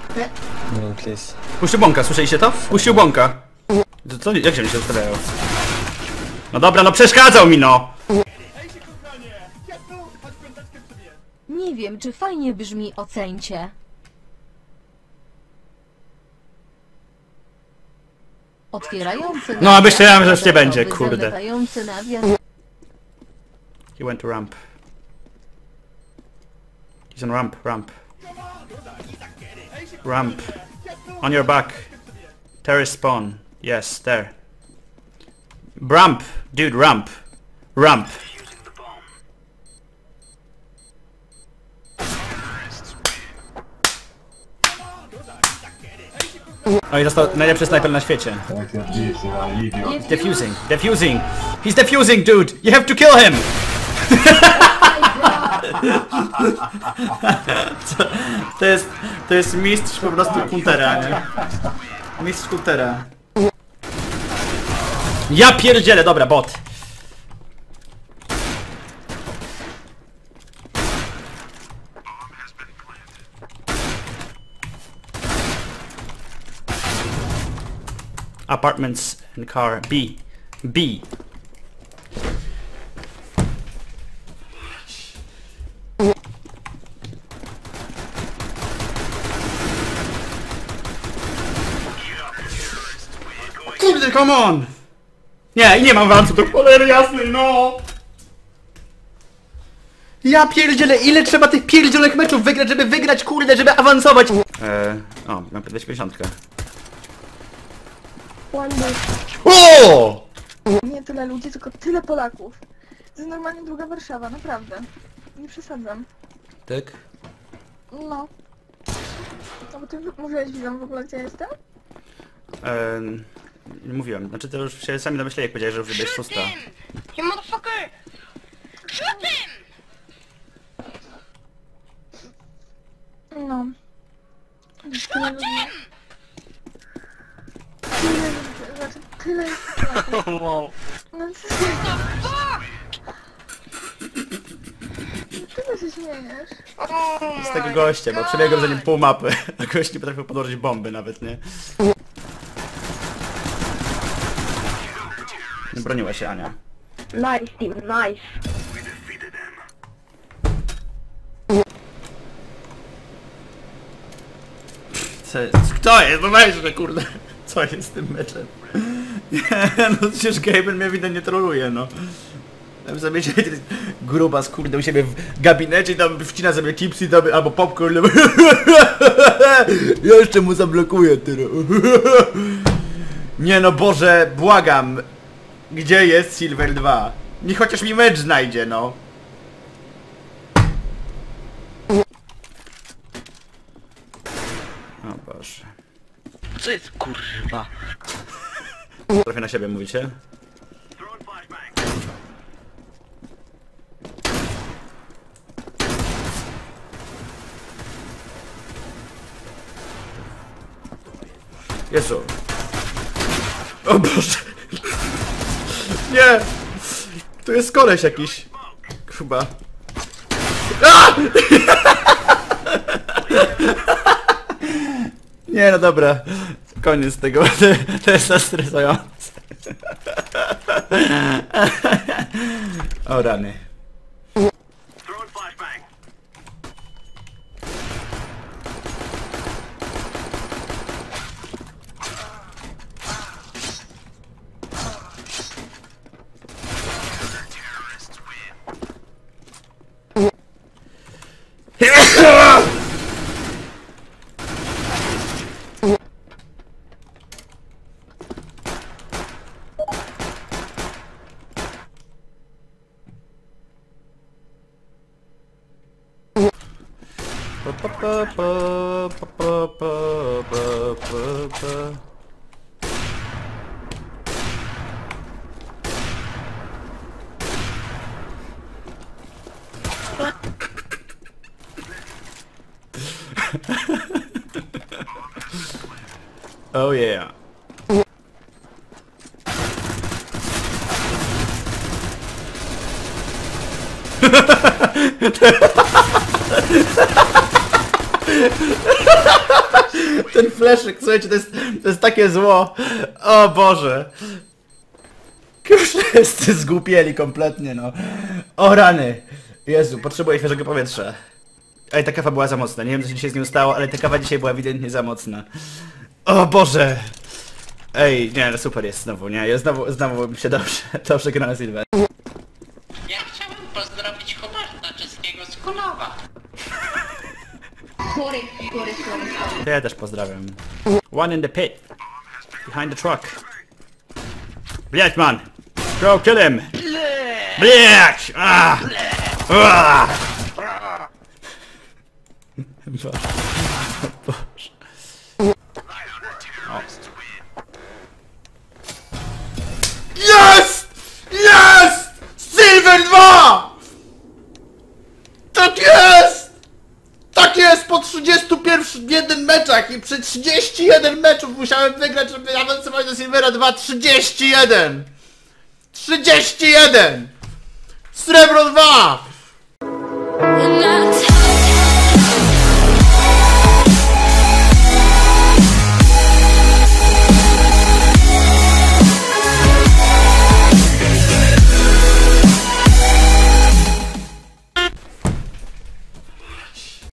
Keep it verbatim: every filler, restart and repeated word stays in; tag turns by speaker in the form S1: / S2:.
S1: No, please.
S2: Puścił bąka, słyszeliście to? Puścił bąka. To, to, jak się mi się ustawiają? No dobra, no przeszkadzał mi, no!
S3: Nie wiem, czy fajnie brzmi oceńcie. Otwierający
S2: No, a myślałem, że już nie będzie,
S3: nawias,
S2: kurde.
S3: zamykający nawias.
S2: He went to ramp. He's on ramp, ramp. Ramp. On your back. Terrorist spawn. Yes, there. Ramp, dude, ramp. Ramp. No i został najlepszy snajper na świecie. Defusing, defusing. He's defusing, dude. You have to kill him. To jest, to jest mistrz po prostu kuntera, nie? Mistrz kuntera. Ja pierdzielę, dobra, bot. Apartments and car. B. B. Kurde, come on! Nie, i nie mam awansu do cholery jasnej, no! Ja pierdzielę, ile trzeba tych pierdzielonych meczów wygrać, żeby wygrać, kurde, żeby awansować! Eee, o, mam dwieście pięćdziesiąt. O!
S4: Nie tyle ludzi, tylko tyle Polaków. To jest normalnie druga Warszawa, naprawdę. Nie przesadzam.
S2: Tak?
S4: No. No bo ty mówiłeś widzom w ogóle, gdzie ja jestem?
S2: Eee, nie mówiłem, znaczy to już się sami domyśleli, jak powiedziałeś, że już jest szósta.
S5: You motherfucker! Shoot him!
S4: No. Tyle ludzi. Tyle, znaczy tyle jest Polaków.
S1: Wow.
S4: No co Czego się śmiejesz?
S2: Z tego gościa, bo przebiegłem za nim pół mapy, a gość nie potrafił podłożyć bomby nawet, nie? Nie broniła się Ania.
S5: Nice team, nice.
S2: Co, kto jest? No weź, że kurde. Co jest z tym meczem? Nie, no przecież Gaben mnie widać nie troluje, no. Tam sobie siedzi grubas, kurde, u siebie w gabinecie i tam wcina sobie chipsy tam, albo popcorn. Ja jeszcze mu zablokuję, ty. Nie no Boże, błagam. Gdzie jest Silver dwa? Niech chociaż mi mecz znajdzie, no. O Boże.
S1: Co jest kurwa?
S2: Trochę na siebie mówicie? Jezu. O Boże. Nie. Tu jest koleś jakiś. Chyba. A! Nie no dobra. Koniec tego. To jest stresujące. O rany. Pa, pa, pa, pa, pa, pa, pa, pa, pa. Oh yeah. Ten fleszyk, słuchajcie, to jest, to jest takie zło. O Boże. Wszyscy zgłupieli kompletnie, no. O rany. Jezu, potrzebuję świeżego powietrza. Ej, ta kawa była za mocna. Nie wiem, co się dzisiaj z nią stało, ale ta kawa dzisiaj była ewidentnie za mocna. O Boże. Ej, nie, no super jest znowu, nie? Ja znowu, znowu mi się dobrze, dobrze gra na Sylwę.
S6: Ja chciałem pozdrowić Huberta Czeskiego z Kunowa.
S5: Sorry, sorry, sorry, sorry.
S2: Ja też pozdrawiam. One in the pit. Behind the truck. Blять, man! Go kill him! Blять! Ah! Ah! Boże. Boże. Jest! Jest! Silver dwa! Tak jest! Tak jest! Po trzydziestu jeden meczach i przy trzydziestu jeden meczów musiałem wygrać, żeby awansować do Silvera dwa. trzydzieści jeden! trzydzieści jeden! Srebro dwa!